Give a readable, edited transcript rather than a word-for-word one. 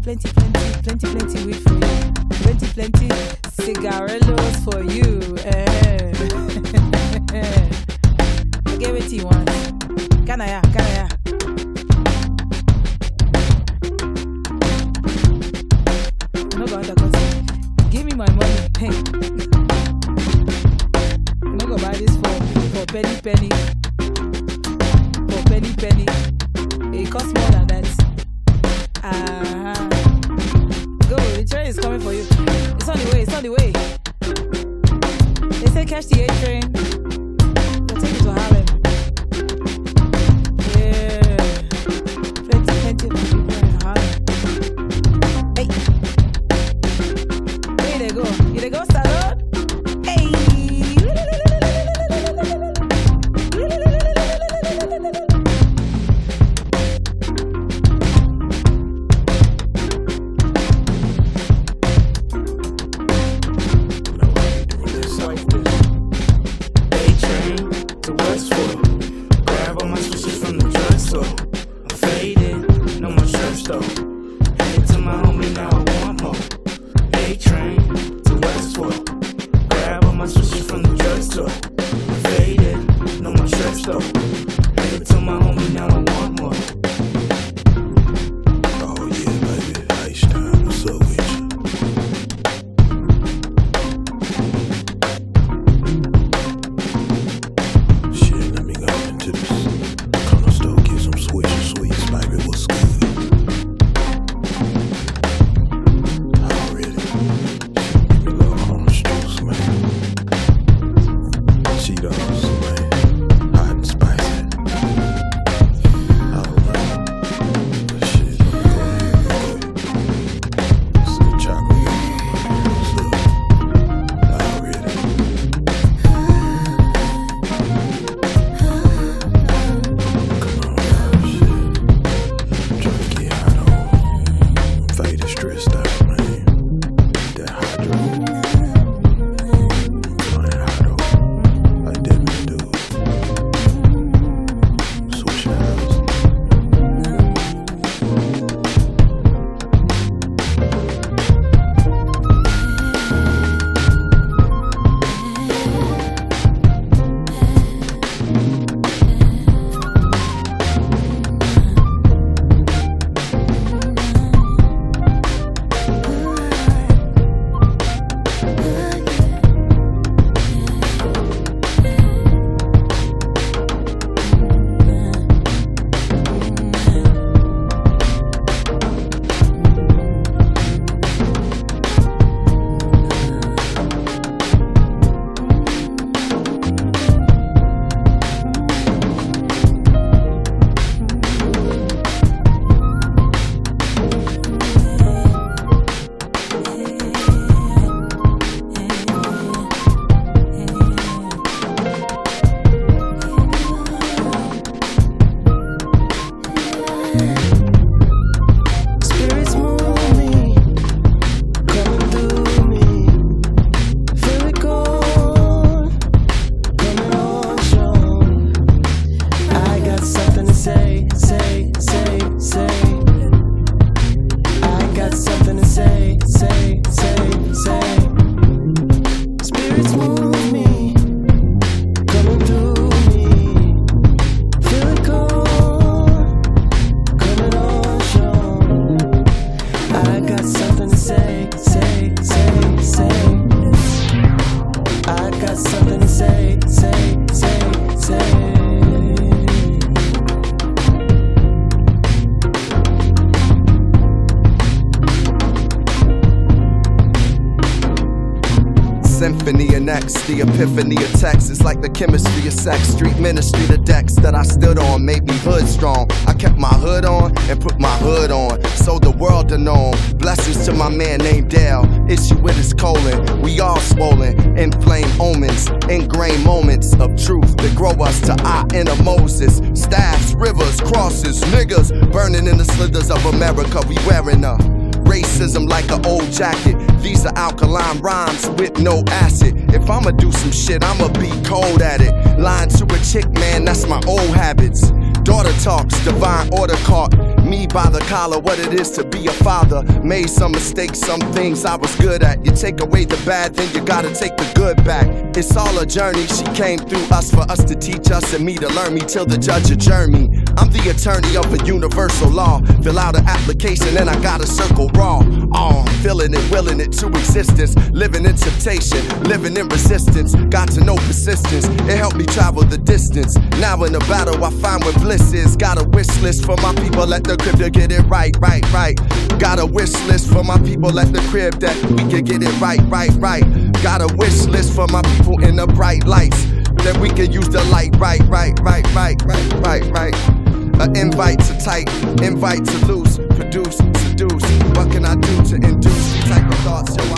plenty, plenty, plenty, plenty weed for you. Plenty, plenty cigarillos for you. I gave it to you once. Canaya. No bother, cause give me my money. Hey. I'm not gonna buy this for penny. For penny. It costs more than that. Go, the train is coming for you. It's on the way. They say catch the A train. They'll take you to Harlem. Yeah. Plenty of people in Harlem. Hey. Where they go? Here they go, salon. Hey. Symphony of next, the epiphany of text is like the chemistry of sex. Street ministry, the decks that I stood on made me hood strong. I kept my hood on and put my hood on, so the world to know. Blessings to my man named Dale. Issue with his colon. We all swollen, inflamed omens, ingrained moments of truth that grow us to our inner Moses. Staffs, rivers, crosses, niggas burning in the slithers of America. We wearing a racism like an old jacket. These are alkaline rhymes with no acid. If I'ma do some shit, I'ma be cold at it. Lying to a chick, man, that's my old habits. Daughter talks, divine order caught me by the collar, what it is to be a father. Made some mistakes, some things I was good at. You take away the bad, then you gotta take the good back. It's all a journey, she came through us for us to teach us and me to learn me till the judge adjourn me. I'm the attorney of a universal law. Fill out an application and I gotta circle raw. Oh, I'm feeling it, willing it to existence. Living in temptation, living in resistance. Got to know persistence, it helped me travel the distance. Now in the battle I find where bliss is. Got a wish list for my people at the crib to get it right. Got a wish list for my people at the crib that we can get it right. Got a wish list for my people in the bright lights that we can use the light right. An invite to tight, invite to loose, produce, seduce. What can I do to induce the type of thoughts?